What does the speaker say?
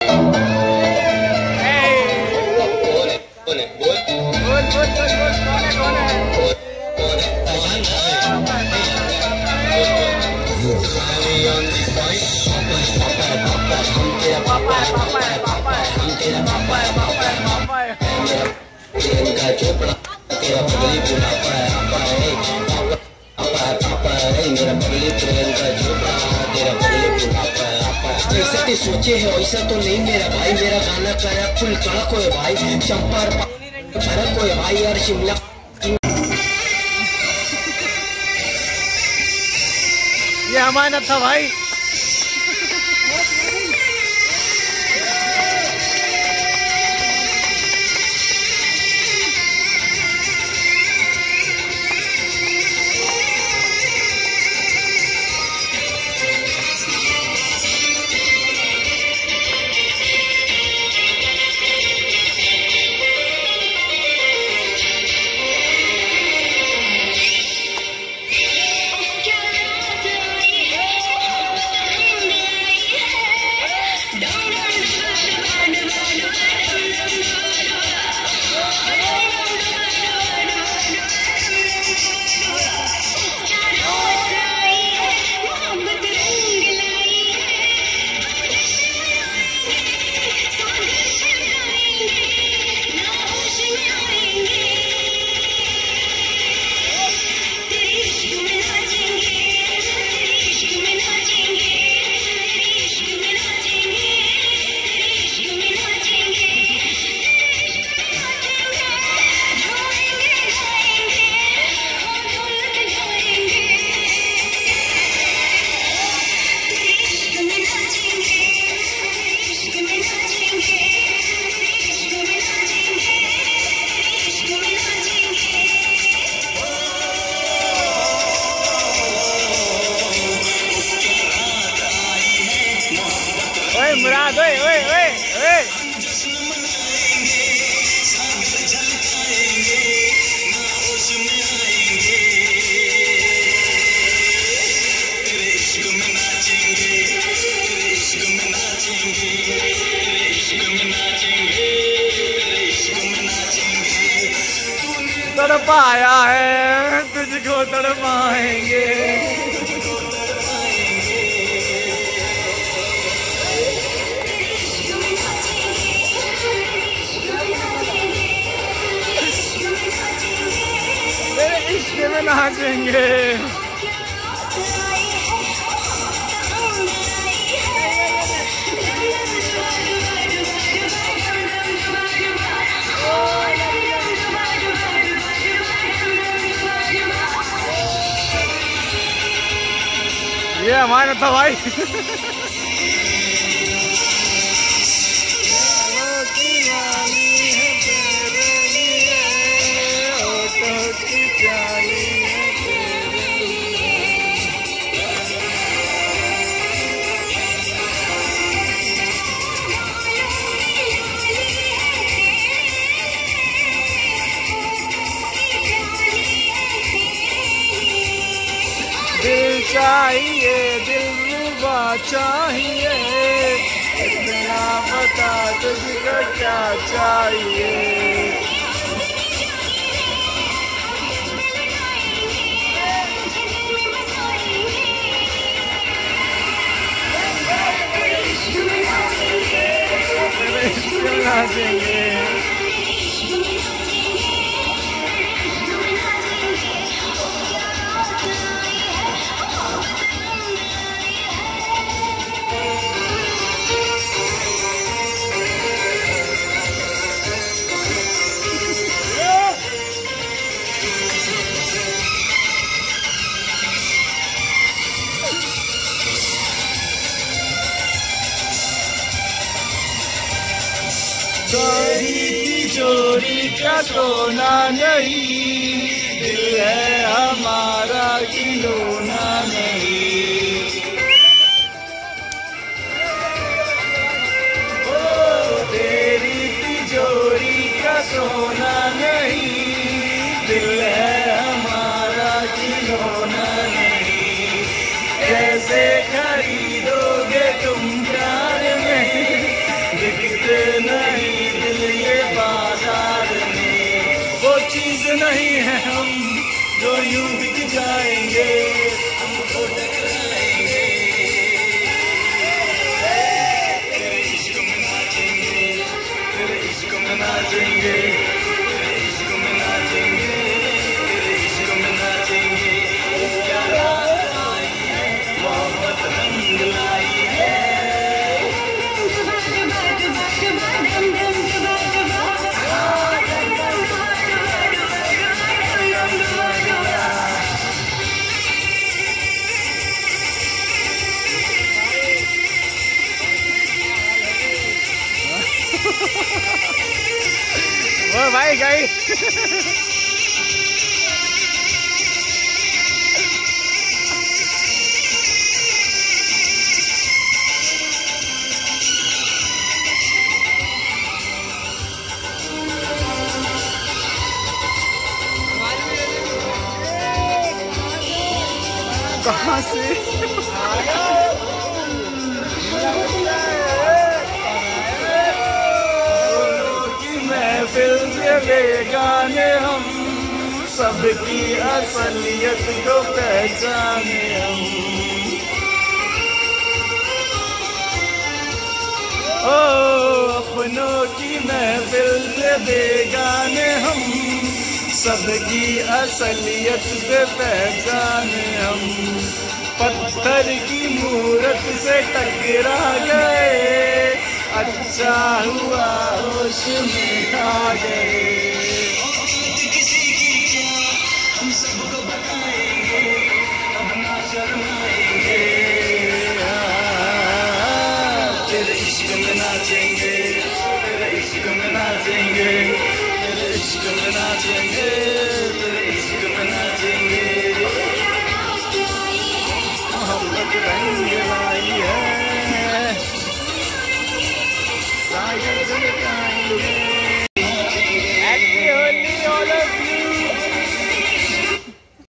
जैसे सोचे है वैसा तो नहीं मेरा भाई, मेरा गाना करा फुल कड़क है भाई, चंपर फर्क है भाई यार शिमला। ये अमानत था भाई। मुराद ओए ओए ओए ओए तड़पाया है तुझको तड़पाएंगे। इश्क में नाचेंगे। ये हमारा था भाई। दिल चाहिए दिलरुबा चाहिए, इतना बता तुझको क्या चाहिए। नाचेंगे तिजोरी का सोना नहीं, दिल है हमारा खिलौना नहीं। ओ तेरी तिजोरी का सोना नहीं, दिल है हमारा खिलौना नहीं। कैसे खरीदोगे तुम प्यार में यूं बिक जाएंगे, हमको टकराएंगे। तेरे इश्क में नाचेंगे, तेरे इश्क में नाचेंगे, तेरे इश्क में नाचेंगे, तेरे इश्क में नाचेंगे। क्या रात आई है, मोहब्बत रंग लाई है। ओ भाई गई। कहाँ से महफिल से ले गाने हम, सबकी असलियत को पहचाने हम। ओ अपनों की महफिल से बेगाने हम, सबकी असलियत से पहचाने हम। पत्थर की मूरत से टकरा गए, अच्छा हुआ होश में आ गए। किसी की क्या हम सबको बताएंगे, अब ना शर्माएंगे। तेरे इश्क में नाचेंगे, तेरे इश्क में नाचेंगे, तेरे इश्क में नाचेंगे, तेरे इश्क में नाचेंगे। मोहब्बत रंग लाई है, सागर